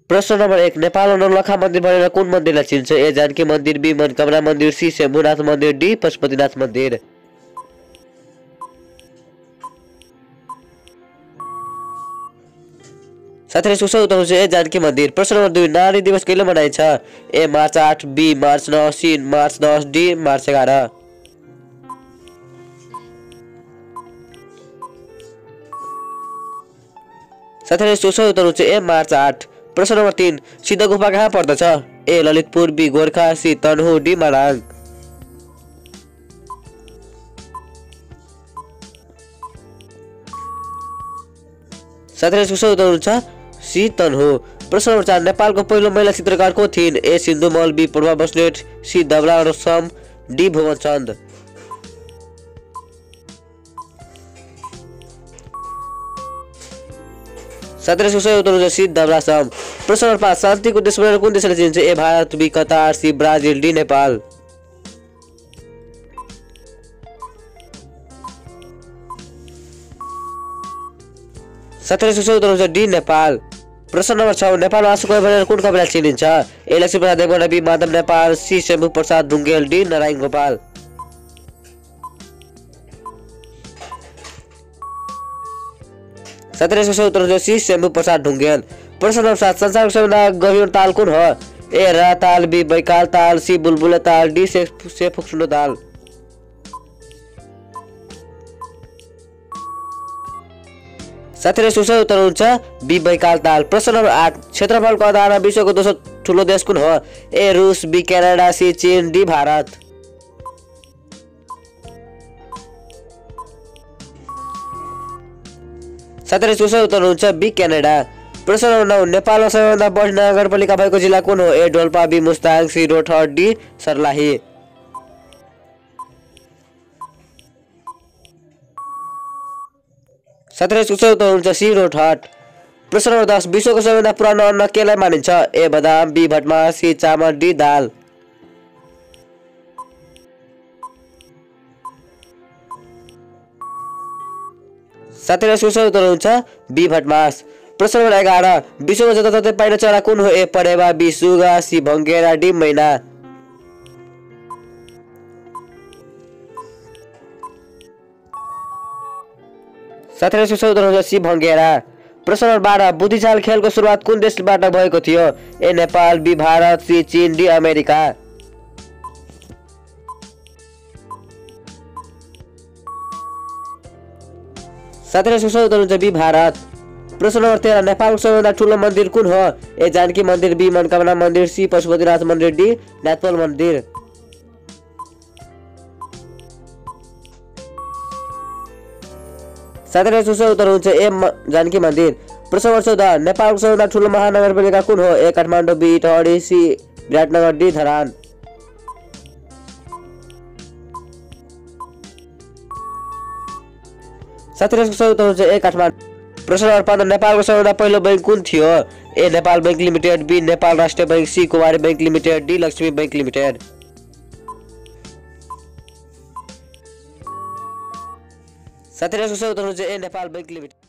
प्रश्न नम्बर 1 नेपालमा नौलखा मन्दिर भनेर कुन मन्दिरलाई चिन्छ? ए जानकी मन्दिर, बी मनकामना मन्दिर, सी शम्भुनाथ मन्दिर, डी पशुपतिनाथ मन्दिर। साथीहरु सुसो उत्तर हुन्छ ए जानकी मन्दिर। प्रश्न नम्बर 2 नारी दिवस कहिले मनाइन्छ? A March 8, B March 9, C March 10, D March 11। साथीहरु सुसो उत्तर हुन्छ ए मार्च 8। प्रश्न नम्बर 3 सिद्ध गुफा कहाँ पर्दछ? A Lalitpur, B Gorkha, C Tanahun, D Marang. साथीहरु सुसो उत्तर हुन्छ सी तनहु। प्रश्न नम्बर 4 नेपालको पहिलो महिला चित्रकार को थिइन्? A Sindhumal, B Prabha Basnet, C Dhawala Rasam, D Bhuwanchandra. साथीहरु सुसो उत्तर हुन्छ सी धवला रसम। प्रश्न नम्बर 5 शान्तिको देश भनेर कुन देशले चिन्छ? A Bharat, B Qatar, C Brazil, D Nepal. साथीहरु सुसो उत्तर हुन्छ डी नेपाल। प्रश्न नम्बर 6 नेपालमा आँसु कवि भनेर कुन कविलाई चिनिन्छ? A Laxmiprasad Devkota, B Madhav Nepal, C Shambhu Prasad Dhungel, D Narayan Gopal. साथीहरु सुसो उत्तर हुन्छ सी शम्भु प्रसाद ढुङ्गेल। प्रश्न नम्बर 7 संसारको सबैभन्दा गहिरो ताल कुन हो? ए रा ताल, बी बैकाल ताल, सी बुलबुले ताल, डी सेफुक्सुन्डो ताल। साथीहरु सुसो उत्तर हुन्छ बी बैकाल ताल। प्रश्न नम्बर 8 क्षेत्रफलको आधारमा विश्वको दोस्रो ठुलो देश कुन हो? A Russia, B Canada, C चीन, डी भारत। साथीहरु सुसो उत्तर हुन्छ बी क्यानाडा। प्रश्न नम्बर 9 नेपालमा सबैभन्दा बढी नगरपालिका भएको जिल्ला कुन हो? A Dolpa, B Mustang, C Rautahat, D Sarlahi. साथीहरु सुसो उत्तर हुन्छ सी रोहतट। प्रश्न नम्बर 10 विश्वको सबैभन्दा पुरानो अन्न केलाई मानिन्छ? ए बदाम, बी भटमास, सी चामल, डी दाल। साथीहरु सुसो उत्तर हुन्छ बी भटमास। प्रश्न नम्बर 11 विश्वमा जताततै पाइने चरा कुन हो? ए परेवा, बी सुगा, सी भङ्गेरा, डी मैना। साथीहरु सुसो उत्तर हुन्छ सी भङ्गेरा। प्रश्न नम्बर 12 बुद्धिचाल खेलको सुरुवात कुन देशबाट भएको थियो? A Nepal, B Bharat, C चीन, डी अमेरिका। साथीहरु सुसो उत्तर हुन्छ बी भारत। प्रश्न नम्बर 13 नेपालको सबैभन्दा ठुलो मन्दिर कुन हो? ए जानकी मन्दिर, बी मनकामना मन्दिर, सी पशुपतिनाथ मन्दिर, डी नाथपाल मन्दिर। साथीहरु सुसो उत्तर हुन्छ ए जानकी मन्दिर। प्रश्न नम्बर 14 नेपालको सबैभन्दा ठुलो महानगरपालिका कुन हो? A Kathmandu, B Itahari, C Biratnagar, D Dharan. साथीहरु सुसो उत्तर हुन्छ ए काठमाडौँ। प्रश्न नम्बर 15 नेपालको सबैभन्दा पहिलो बैंक कुन थियो? A Nepal bank limited, B Nepal Rashtriya bank, C Kumari bank limited, D Laxmi bank limited. साथीहरु सुसो उत्तर हुन्छ ए नेपाल बैंक लिमिटेड।